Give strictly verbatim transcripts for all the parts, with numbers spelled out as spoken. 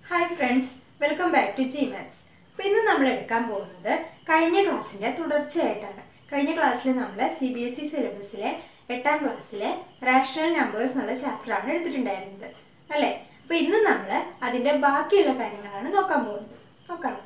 Hi friends, welcome back to G Maths. So, we will look at the class class C B S E syllabus eighth class rational numbers chapter. Right? So, we will look at the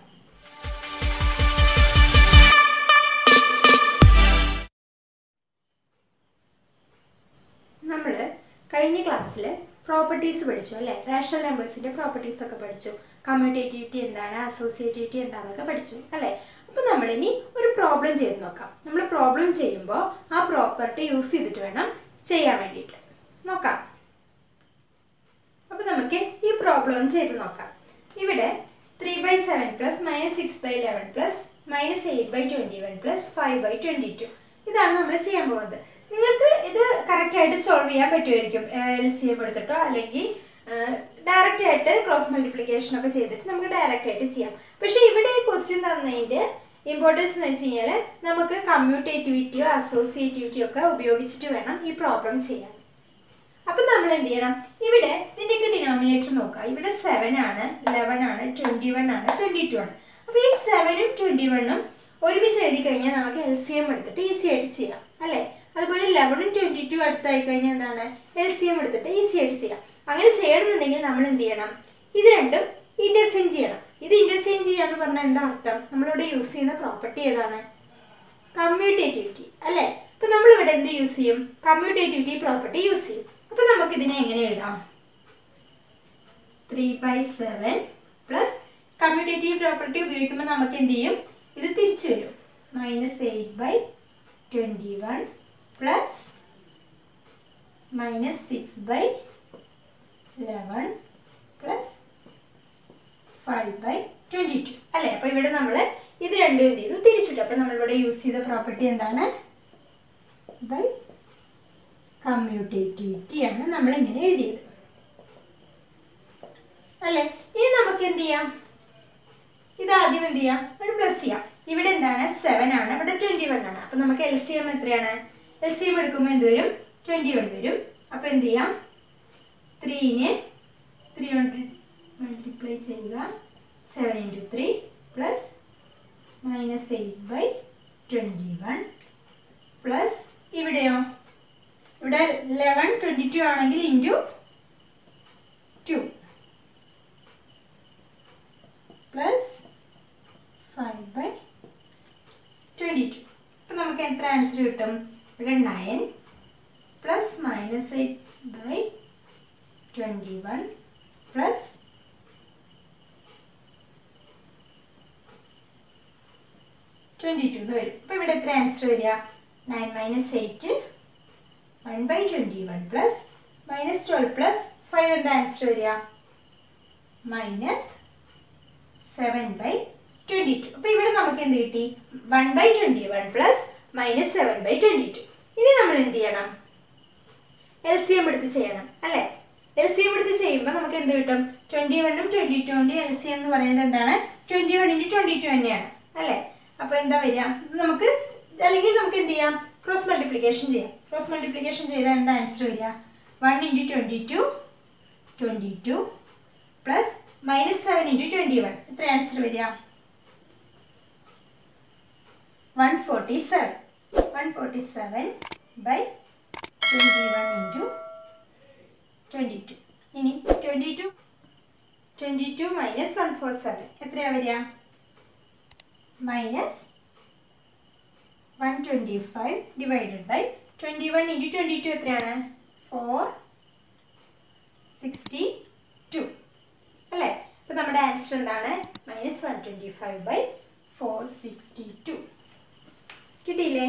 നമ്മൾ കഴിഞ്ഞ ക്ലാസ്സിൽ properties പഠിച്ചു അല്ലേ rational numbers-ന്റെ properties ഒക്കെ പഠിച്ചു commutativity എന്താണ് associativity എന്താണെന്നൊക്കെ പഠിച്ചു അല്ലേ അപ്പോൾ നമ്മൾ ഇനി ഒരു പ്രോബ്ലം ചെയ്തു നോക്കാം നമ്മൾ പ്രോബ്ലം ചെയ്യുമ്പോൾ ആ പ്രോപ്പർട്ടി യൂസ് ചെയ്തിട്ട് വേണം ചെയ്യാൻ വേണ്ടിയിട്ട് നോക്കാം അപ്പോൾ നമുക്ക് ഈ പ്രോബ്ലം ചെയ്തു നോക്കാം ഇവിടെ three by seven plus minus six by eleven plus minus eight by twenty-one plus five by twenty-two ഇതാണ് നമ്മൾ ചെയ്യാൻ പോകുന്നത് നിങ്ങൾക്ക് ഇത് കറക്റ്റ് ആയിട്ട് സോൾവ് ചെയ്യാൻ പറ്റുമായിരിക്കും എൽസിഎം എടുത്തിട്ടോ അല്ലെങ്കിൽ ഡയറക്റ്റ് ആയിട്ട് ക്രോസ് മൾട്ടിപ്ലിക്കേഷൻ ഒക്കെ ചെയ്തിട്ട് നമുക്ക് ഡയറക്റ്റ് ആയിട്ട് ചെയ്യാം പക്ഷേ ഇവിടെ ഈ ക്വസ്റ്റ്യൻ തന്നതിന്റെ ഇമ്പോർട്ടൻസ് എന്ന് വെച്ച് കഴിഞ്ഞാൽ നമുക്ക് കമ്മ്യൂട്ടേറ്റിവിറ്റിയോ അസോസിയേറ്റിവിറ്റിയോ ഒക്കെ ഉപയോഗിച്ചിട്ട് വേണം ഈ പ്രോബ്ലം ചെയ്യാൻ അപ്പോൾ നമ്മൾ എന്ത് ചെയ്യണം ഇവിടെ ഇതിന്റെയൊക്കെ ഡിനോമിനേറ്റർ നോക്കാം ഇവിടെ seven ആണ് eleven ആണ് twenty-one ആണ് twenty-two ആണ് അപ്പോൾ ഈ seven ഉം twenty-one ഉം ഒരുമിച്ച് എഴുതി കഴിഞ്ഞാൽ നമുക്ക് എൽസിഎം എടുത്തിട്ട് ഈസി ആയിട്ട് ചെയ്യാം അല്ലേ അതുപോലെ eleven ഉം twenty-two അടുത്തായി കഴിഞ്ഞാൽ എന്താണ് എൽസിഎം എടുത്തിട്ട് ഈസി ആയിട്ട് ചെയ്യാം അങ്ങനെ ചെയ്യണമെന്നുണ്ടെങ്കിൽ നമ്മൾ എന്ത് ചെയ്യണം ഇത് രണ്ടും ഇന്റർചേഞ്ച് ചെയ്യണം ഇത് ഇന്റർചേഞ്ച് ചെയ്യാന്ന് പറഞ്ഞാൽ എന്താ അർത്ഥം നമ്മളിവിടെ യൂസ് ചെയ്യുന്ന പ്രോപ്പർട്ടി ഏതാണ് കമ്മ്യൂട്ടേറ്റിവിറ്റി അല്ലേ അപ്പോൾ നമ്മൾ ഇവിടെ എന്ത് യൂസ് ചെയ്യും കമ്മ്യൂട്ടേറ്റിവിറ്റി പ്രോപ്പർട്ടി യൂസ് ചെയ്യും അപ്പോൾ നമുക്ക് ഇതിനെ എങ്ങനെ എഴുതാം three by seven plus commutative property ഉപയോഗിക്കുമ്പോൾ നമുക്ക് എന്ത് ചെയ്യും ഇത് തിരിച്ചു വരും minus eight by twenty-one plus minus six by eleven plus five by twenty-two അല്ലേ അപ്പോൾ ഇവിടെ നമ്മൾ ഇത് രണ്ടും എന്ത് ചെയ്തു തിരിച്ചിട്ടു അപ്പോൾ നമ്മൾ ഇവിടെ യൂസ് ചെയ്ത പ്രോപ്പർട്ടി എന്താണ് by കമ്മ്യൂട്ടേറ്റിവിറ്റി ആണ് നമ്മൾ ഇങ്ങനെ എഴുതിയത് അല്ലേ ഇനി നമുക്ക് എന്ത് ചെയ്യാം ഇത് ആദ്യം എന്ത് ചെയ്യാം ഒരു പ്ലസ് ചെയ്യാം ഇവിടെ എന്താണ് seven ആണ് ഇവിടെ twenty-one ആണ് അപ്പോൾ നമുക്ക് എൽസിഎം എത്രയാണ് എൽസിഎം എടുക്കുമ്പോൾ എന്ത് വരും twenty-one വരും അപ്പോൾ എന്ത് ചെയ്യാം three നെ three കൊണ്ട് മൾട്ടിപ്ലൈ ചെയ്യുക seven into three plus minus eight by twenty-one plus ഇവിടെയോ ഇവിടെ eleven twenty-two ആണെങ്കിൽ into two plus five by twenty-two അപ്പോൾ നമുക്ക് എത്ര ആൻസർ കിട്ടും ഇവിടെ nine plus minus eight by twenty-one plus twenty-two വരും അപ്പോൾ ഇവിടെ എത്ര ആൻസർ വരിക nine minus eight one by twenty-one plus minus twelve plus five എന്താ ആൻസർ വരിക minus seven by twenty-two അപ്പോൾ ഇവിടെ നമുക്ക് എന്ത് കിട്ടി one by twenty-one plus minus seven by twenty-two ഇനി നമ്മൾ എന്ത് ചെയ്യണം എൽസിഎം എടുത്ത് ചെയ്യണം അല്ലേ എൽസിഎം എടുത്ത് ചെയ്യുമ്പോൾ നമുക്ക് എന്ത് കിട്ടും twenty-one ഉം twenty-two ന്റെ എൽസിഎം എന്ന് പറയുന്നത് എന്താണ് twenty-one into twenty-two തന്നെയാണ് അല്ലേ അപ്പോൾ എന്താ വരിക നമുക്ക് അല്ലെങ്കിൽ നമുക്ക് എന്ത് ചെയ്യാം ക്രോസ് മൾട്ടിപ്ലിക്കേഷൻ ചെയ്യാം ക്രോസ് മൾട്ടിപ്ലിക്കേഷൻ ചെയ്താൽ എന്താ ആൻസർ വരിക one into twenty-two twenty-two plus minus seven into twenty-one എത്ര ആൻസർ വരിക one forty-seven one forty-seven by twenty-one into twenty-two ഇനി twenty-two twenty-two minus one forty-seven എത്രയാ വരിക minus one twenty-five divided by twenty-one into twenty-two എത്രയാണ് four sixty-two അല്ലേ അപ്പോൾ നമ്മുടെ answer എന്താണ് minus one twenty-five by four sixty-two കിട്ടിയില്ലേ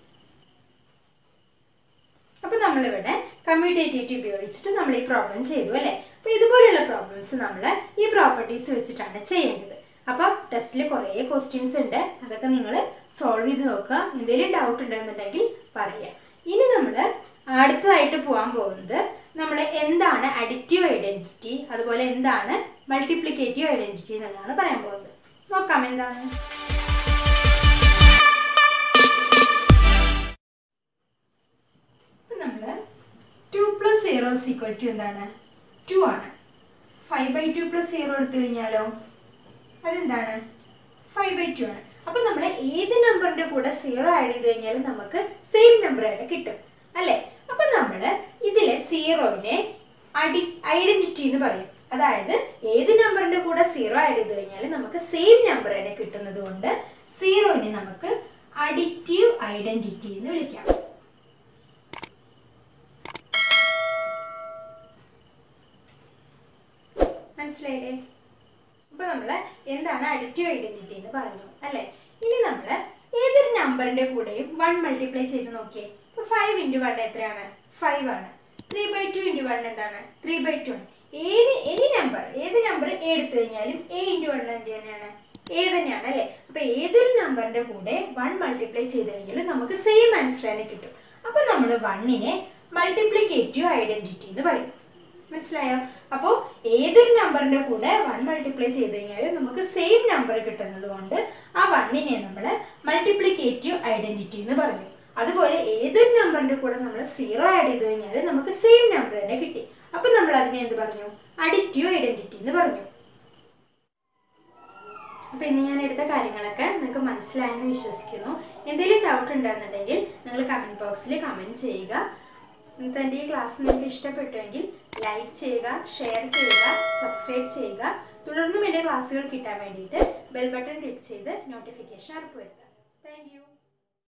അപ്പോൾ നമ്മൾ ഇവിടെ കമ്മ്യൂട്ടേറ്റിവിറ്റി ഉപയോഗിച്ചിട്ട് നമ്മൾ ഈ പ്രോബ്ലം ചെയ്തു അല്ലേ അപ്പോൾ ഇതുപോലെയുള്ള പ്രോബ്ലംസ് നമ്മൾ ഈ പ്രോപ്പർട്ടീസ് വെച്ചിട്ടാണ് ചെയ്യേണ്ടത് അപ്പോൾ ടെസ്റ്റിൽ കുറേ ക്വസ്റ്റ്യൻസ് ഉണ്ട് അതൊക്കെ നിങ്ങൾ സോൾവ് ചെയ്ത് നോക്കുക എന്തെങ്കിലും ഡൗട്ട് ഉണ്ടെന്നുണ്ടെങ്കിൽ പറയുക ഇനി നമ്മൾ അടുത്തതായിട്ട് പോകാൻ പോകുന്നത് നമ്മൾ എന്താണ് അഡിറ്റീവ് ഐഡന്റിറ്റി അതുപോലെ എന്താണ് മൾട്ടിപ്ലിക്കേറ്റീവ് ഐഡന്റിറ്റി എന്നാണ് പറയാൻ പോകുന്നത് നോക്കാം എന്താണ് നമ്മൾ two plus zero is equal to എന്താണ് two ആണ് five by two plus zero എടുത്തു കഴിഞ്ഞാലോ അതെന്താണ് ഫൈവ് ബൈ ടു ആണ്. അപ്പൊ നമ്മൾ ഏത് നമ്പറിന്റെ കൂടെ സീറോ ആഡ് ചെയ്ത് കഴിഞ്ഞാലും നമുക്ക് സെയിം നമ്പർ തന്നെ കിട്ടും അല്ലേ. അപ്പൊ നമ്മൾ ഇതിലെ സീറോയിനെ അഡി ഐഡന്റിറ്റി എന്ന് പറയും. അതായത് ഏത് നമ്പറിന്റെ കൂടെ സീറോ ആഡ് ചെയ്ത് കഴിഞ്ഞാൽ നമുക്ക് സെയിം നമ്പർ തന്നെ കിട്ടുന്നത് കൊണ്ട് സീറോയിനെ നമുക്ക് അഡിറ്റീവ് ഐഡന്റിറ്റി എന്ന് വിളിക്കാം. മനസ്സിലായില്ലേ? അപ്പൊ നമ്മള് എന്താണ് അഡിറ്റീവ് ഐഡന്റിറ്റി എന്ന് പറഞ്ഞു അല്ലെ. ഇനി നമ്മള് ഏതൊരു നമ്പറിന്റെ കൂടെയും വൺ മൾട്ടിപ്ലൈ ചെയ്ത് നോക്കിയേ. ഇപ്പൊ ഫൈവ് ഇൻറ്റു വൺ എത്രയാണ്? ഫൈവ് ആണ്. Three by two into one എന്താണ്? ത്രീ ബൈ ടു ആണ്. ഏത് എനി നമ്പർ ഏത് നമ്പർ എടുത്തു കഴിഞ്ഞാലും എ ഇൻറ്റു വൺ എന്ത് തന്നെയാണ്? എ തന്നെയാണ് അല്ലെ. അപ്പൊ ഏതൊരു നമ്പറിന്റെ കൂടെ വൺ മൾട്ടിപ്ലൈ ചെയ്ത് കഴിഞ്ഞാൽ നമുക്ക് സെയിം ആൻസർ തന്നെ കിട്ടും. അപ്പൊ നമ്മൾ വണ്ണിനെ മൾട്ടിപ്ലിക്കേറ്റീവ് ഐഡന്റിറ്റി എന്ന് പറയും. മനസ്സിലായോ? അപ്പോൾ ഏതൊരു നമ്പറിന്റെ കൂടെ വൺ മൾട്ടിപ്ലൈ ചെയ്ത് കഴിഞ്ഞാൽ നമുക്ക് സെയിം നമ്പർ കിട്ടുന്നത് കൊണ്ട് ആ വണ്ണിനെ നമ്മൾ മൾട്ടിപ്ലിക്കേറ്റീവ് ഐഡന്റിറ്റി എന്ന് പറയും. അതുപോലെ ഏതൊരു നമ്പറിന്റെ കൂടെ നമ്മൾ സീറോ ആഡ് ചെയ്ത് കഴിഞ്ഞാൽ നമുക്ക് സെയിം നമ്പർ തന്നെ കിട്ടി. അപ്പൊ നമ്മൾ അതിനെ എന്ത് പറഞ്ഞു? അഡിറ്റീവ് ഐഡന്റിറ്റി എന്ന് പറഞ്ഞു. അപ്പൊ ഇന്ന് ഞാൻ എടുത്ത കാര്യങ്ങളൊക്കെ നിങ്ങൾക്ക് മനസ്സിലായെന്ന് വിശ്വസിക്കുന്നു. എന്തെങ്കിലും ഡൗട്ട് ഉണ്ടെന്നുണ്ടെങ്കിൽ നിങ്ങൾ കമന്റ് ബോക്സിൽ കമന്റ് ചെയ്യുക. ഇന്നത്തെ എൻ്റെ ഈ ക്ലാസ് നിങ്ങൾക്ക് ഇഷ്ടപ്പെട്ടുവെങ്കിൽ ലൈക്ക് ചെയ്യുക, ഷെയർ ചെയ്യുക, സബ്സ്ക്രൈബ് ചെയ്യുക. തുടർന്നും എൻ്റെ ക്ലാസ്സുകൾ കിട്ടാൻ വേണ്ടിയിട്ട് ബെൽ ബട്ടൺ ക്ലിക്ക് ചെയ്ത് നോട്ടിഫിക്കേഷൻ ഉറപ്പുവരുത്തുക. Thank U.